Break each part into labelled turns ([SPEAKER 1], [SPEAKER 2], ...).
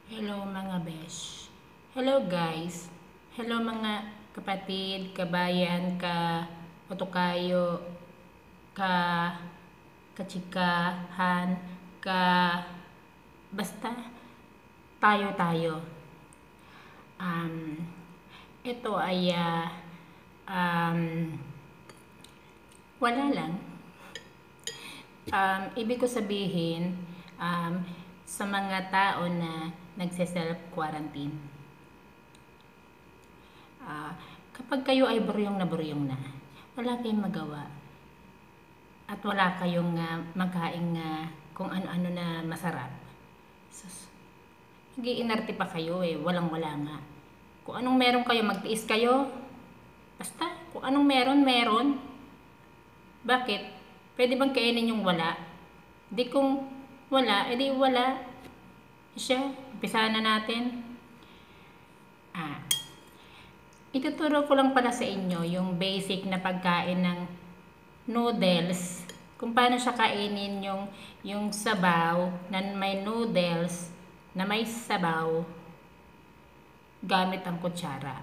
[SPEAKER 1] Hello mga besh. Hello guys. Hello mga kapatid, kabayan, otokayo, ka kachikahan, ka basta tayo-tayo. Um, ito ay um, wala lang. Ibig ko sabihin, sa mga tao na nagse-self-quarantine, kapag kayo ay buryong na, wala kayong magawa. At wala kayong magkaing kung ano-ano na masarap. Sus, nag-iinarte pa kayo walang-wala nga. Kung anong meron kayo, magtiis kayo. Basta, kung anong meron. Bakit? Pwede bang kainin yung wala? Di kung wala, edi wala. Siya, umpisahan na natin. Ituturo ko lang pala sa inyo yung basic na pagkain ng noodles. Kung paano siya kainin yung sabaw na may noodles na may sabaw gamit ang kutsara.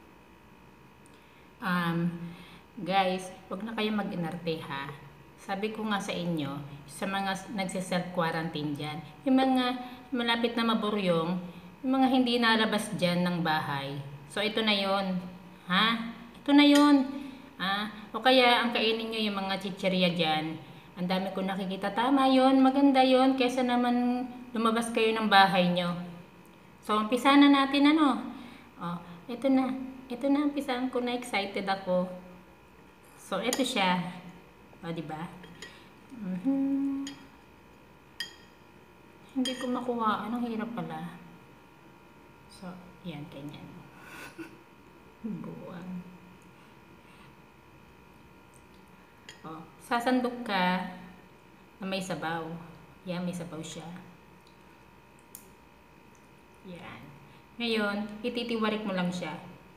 [SPEAKER 1] Guys, wag na kayo mag-inarte ha. Sabi ko nga sa inyo, sa mga nagse-self-quarantine dyan, yung mga malapit na maburyong, yung mga hindi nalabas dyan ng bahay. So, ito na yon, ha? Ito na yon. O kaya, ang kainin nyo yung mga chichirya dyan. Ang dami ko nakikita. Tama yon, maganda yon, kesa naman lumabas kayo ng bahay nyo. So, umpisa na natin ito na. Ito na, umpisaan ko na, excited ako. So, ito siya. Diba? Hindi ko makuha. Anong hirap pala. So, yan, ganyan. Buwan. Sasandok ka na may sabaw. Yan, may sabaw siya. Yan. Ngayon, ititiwarik mo lang siya.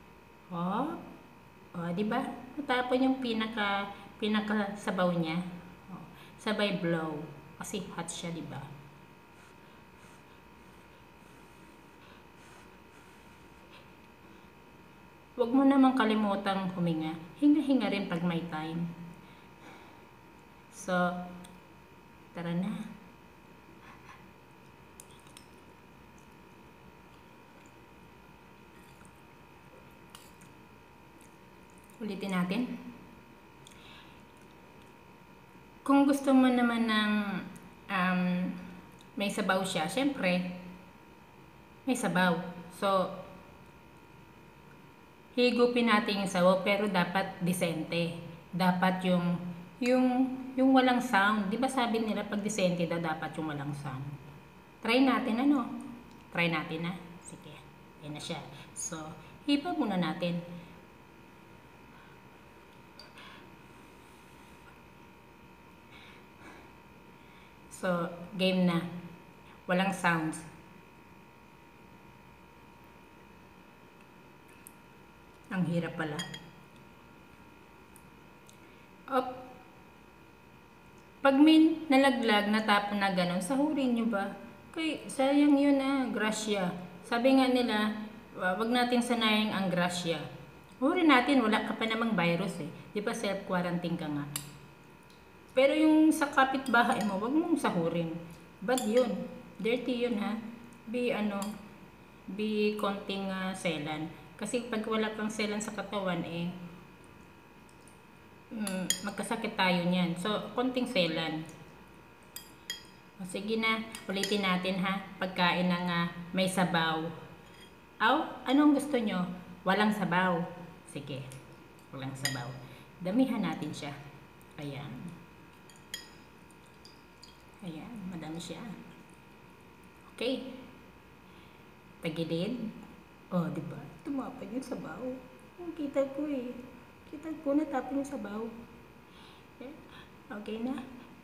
[SPEAKER 1] Diba? Matapon yung pinaka sabaw niya. Sabay blow. Kasi hot siya, diba? Huwag mo namang kalimutang huminga. Hinga-hinga rin pag may time. So, tara na. Ulitin natin. Kung gusto mo naman ng may sabaw siya, syempre, may sabaw. So, higupin natin yung sabaw, pero dapat decente. Dapat yung walang sound. Di ba sabi nila pag decente dapat yung walang sound. Try natin, Try natin, Sige, ayan na siya. So, hipa muna natin. So, game na. Walang sounds. Ang hirap pala. Pag may nalaglag, natapon na gano'n, sahurin nyo ba? Kaya sayang yun grasya. Sabi nga nila, wag natin sanayin ang grasya. Hurin natin, wala ka pa namang virus Di ba self-quarantine ka nga? Pero yung sa kapitbahay mo, wag mong sahurin. Bad yun. Dirty yun Be konting selan. Kasi pag wala kang selan sa katawan magkasakit tayo niyan. So, konting selan. Sige na, ulitin natin pagkain ng may sabaw. Anong gusto nyo? Walang sabaw. Sige, walang sabaw. Damihan natin siya. Ayan. Ayan, madami siya. Okay. Tagilid. Diba? Tumapad yung sabaw. Kita ko Kita ko natapon yung sabaw. Okay na.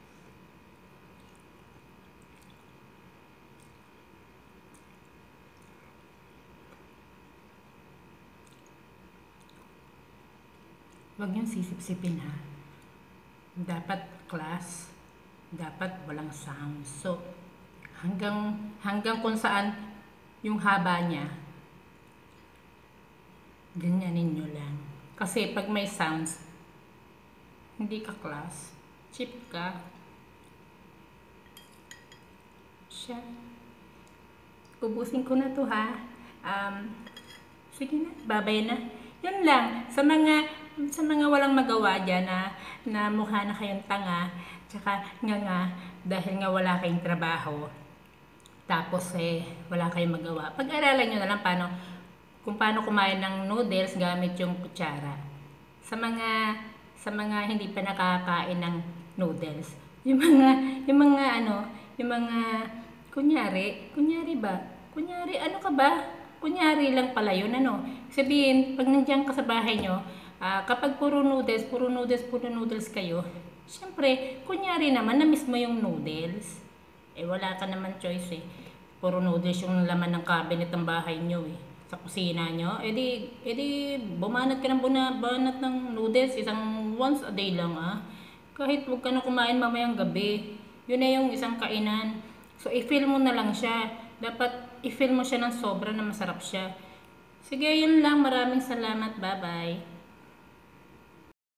[SPEAKER 1] Huwag niyong sisip-sipin Dapat class. Dapat walang sound. So, hanggang kung saan yung haba niya. Ganyanin nyo lang. Kasi pag may sounds, hindi ka class. Cheap ka. Siya. Ubusin ko na to ha. Sige na, babay na. Yun lang. Sa mga walang magawa dyan na mukha na kayong tanga, tsaka nga dahil nga wala kayong trabaho, tapos wala kayong magawa. Pag-aralan nyo na lang kung paano kumain ng noodles gamit yung kutsara. Sa mga hindi pa nakakain ng noodles, yung mga kunyari ba? Kunyari ano ka ba? Kunyari lang pala yun, Sabihin, pag nandiyan ka sa bahay nyo, kapag puro noodles kayo, syempre, kunyari naman, na-miss mo yung noodles. Wala ka naman choice Puro noodles yung laman ng cabinet ng bahay nyo sa kusina nyo. Edi, bumanat ka ng banat ng noodles, once a day lang Kahit huwag ka na kumain mamayang gabi. Yun na yung isang kainan. So, i-fill mo na lang siya. Dapat i-fill mo siya ng sobra na masarap siya. Sige, yun lang. Maraming salamat. Bye-bye.